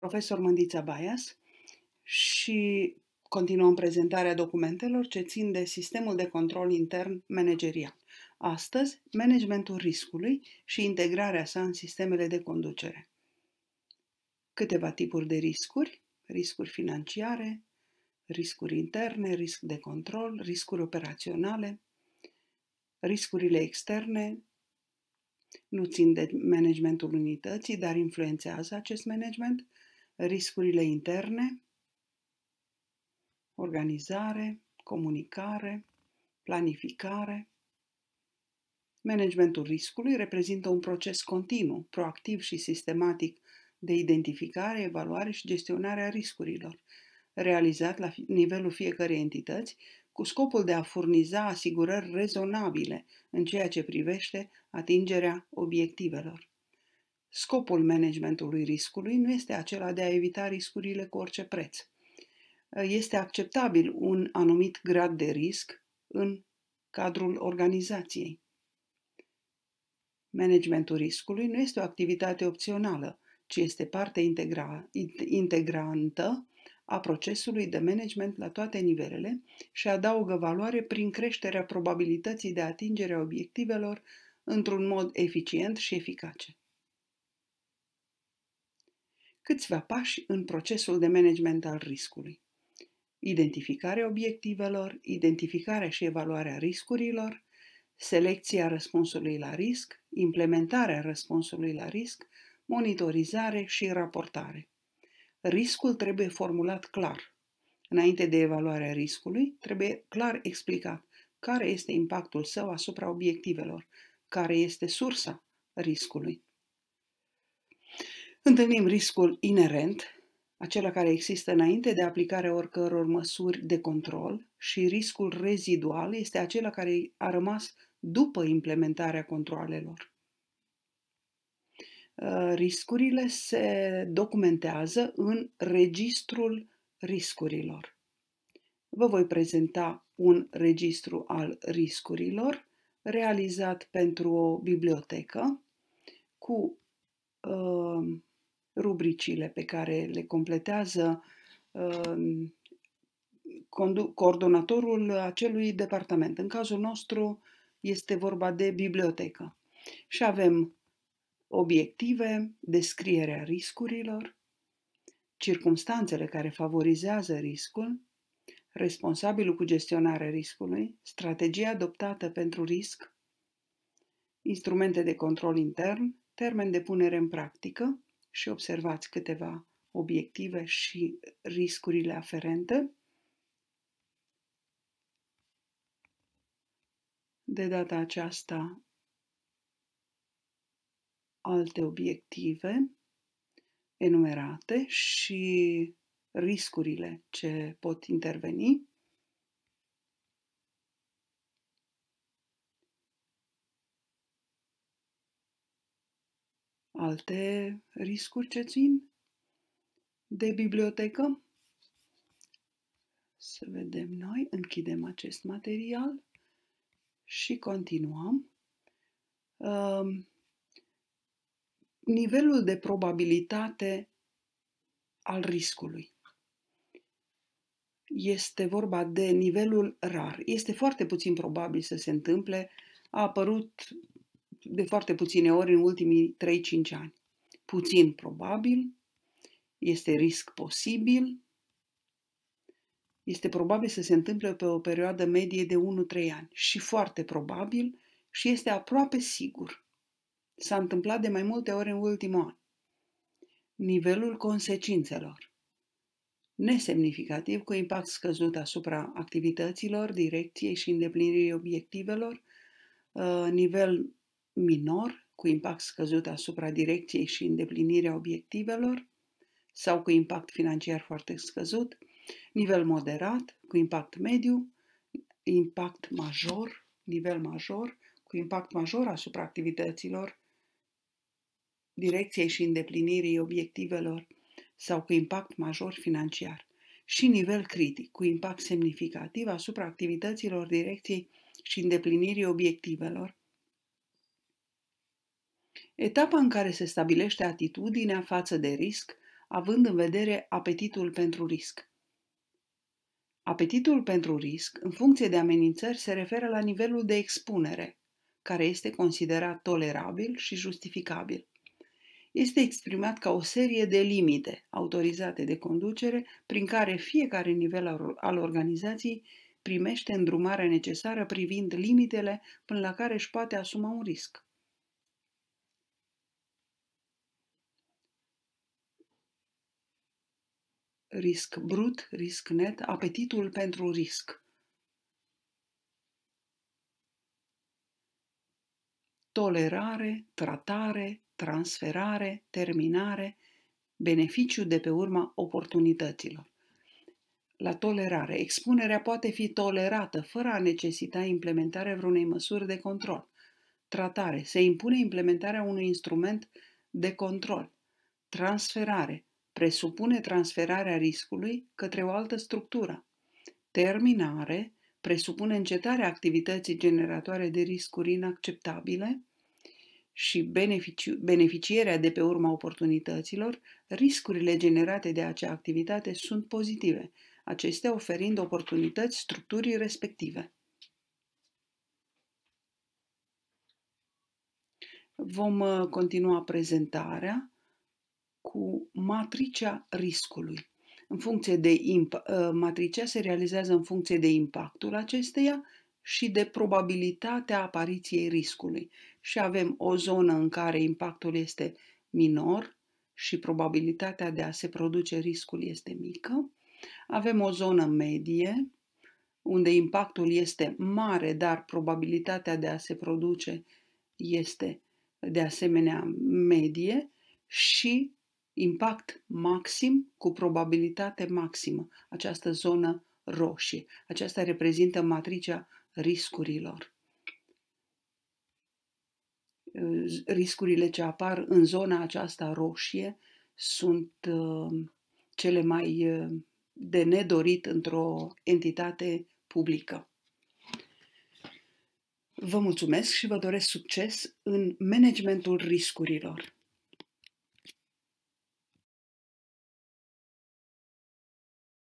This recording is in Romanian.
Profesor Mândița Baias și continuăm prezentarea documentelor ce țin de sistemul de control intern managerial. Astăzi, managementul riscului și integrarea sa în sistemele de conducere. Câteva tipuri de riscuri: riscuri financiare, riscuri interne, risc de control, riscuri operaționale. Riscurile externe nu țin de managementul unității, dar influențează acest management. Riscurile interne: organizare, comunicare, planificare. Managementul riscului reprezintă un proces continuu, proactiv și sistematic de identificare, evaluare și gestionare a riscurilor, realizat la nivelul fiecărei entități, cu scopul de a furniza asigurări rezonabile în ceea ce privește atingerea obiectivelor. Scopul managementului riscului nu este acela de a evita riscurile cu orice preț. Este acceptabil un anumit grad de risc în cadrul organizației. Managementul riscului nu este o activitate opțională, ci este parte integrantă a procesului de management la toate nivelele și adaugă valoare prin creșterea probabilității de atingere a obiectivelor într-un mod eficient și eficace. Câțiva pași în procesul de management al riscului: identificarea obiectivelor, identificarea și evaluarea riscurilor, selecția răspunsului la risc, implementarea răspunsului la risc, monitorizare și raportare. Riscul trebuie formulat clar. Înainte de evaluarea riscului, trebuie clar explicat care este impactul său asupra obiectivelor, care este sursa riscului. Întâlnim riscul inerent, acela care există înainte de aplicarea oricăror măsuri de control, și riscul rezidual este acela care a rămas după implementarea controalelor. Riscurile se documentează în registrul riscurilor. Vă voi prezenta un registru al riscurilor realizat pentru o bibliotecă cu rubricile pe care le completează coordonatorul acelui departament. În cazul nostru este vorba de bibliotecă. Și avem obiective, descrierea riscurilor, circumstanțele care favorizează riscul, responsabilul cu gestionarea riscului, strategia adoptată pentru risc, instrumente de control intern, termen de punere în practică și observați câteva obiective și riscurile aferente. De data aceasta, alte obiective enumerate și riscurile ce pot interveni. Alte riscuri ce țin de bibliotecă. Să vedem noi, închidem acest material și continuăm. Nivelul de probabilitate al riscului. Este vorba de nivelul rar. Este foarte puțin probabil să se întâmple. A apărut de foarte puține ori în ultimii 3-5 ani. Puțin probabil, este risc posibil, este probabil să se întâmple pe o perioadă medie de 1-3 ani și foarte probabil și este aproape sigur. S-a întâmplat de mai multe ori în ultimul an. Nivelul consecințelor. Nesemnificativ, cu impact scăzut asupra activităților, direcției și îndeplinirii obiectivelor. Nivel minor, cu impact scăzut asupra direcției și îndeplinirea obiectivelor sau cu impact financiar foarte scăzut. Nivel moderat, cu impact mediu, impact major, nivel major, cu impact major asupra activităților, direcției și îndeplinirii obiectivelor sau cu impact major financiar. Și nivel critic, cu impact semnificativ asupra activităților, direcției și îndeplinirii obiectivelor. Etapa în care se stabilește atitudinea față de risc având în vedere apetitul pentru risc. Apetitul pentru risc, în funcție de amenințări, se referă la nivelul de expunere, care este considerat tolerabil și justificabil. Este exprimat ca o serie de limite autorizate de conducere prin care fiecare nivel al organizației primește îndrumarea necesară privind limitele până la care își poate asuma un risc. Risc brut, risc net, apetitul pentru risc. Tolerare, tratare, transferare, terminare, beneficiu de pe urma oportunităților. La tolerare, expunerea poate fi tolerată fără a necesita implementarea vreunei măsuri de control. Tratare, se impune implementarea unui instrument de control. Transferare, presupune transferarea riscului către o altă structură. Terminare, presupune încetarea activității generatoare de riscuri inacceptabile și beneficierea de pe urma oportunităților. Riscurile generate de acea activitate sunt pozitive, acestea oferind oportunități structurii respective. Vom continua prezentarea cu matricea riscului. Matricea se realizează în funcție de impactul acesteia și de probabilitatea apariției riscului. Și avem o zonă în care impactul este minor și probabilitatea de a se produce riscul este mică. Avem o zonă medie, unde impactul este mare, dar probabilitatea de a se produce este de asemenea medie, și impact maxim cu probabilitate maximă, această zonă roșie. Aceasta reprezintă matricea riscurilor. Riscurile ce apar în zona aceasta roșie sunt cele mai de nedorit într-o entitate publică. Vă mulțumesc și vă doresc succes în managementul riscurilor.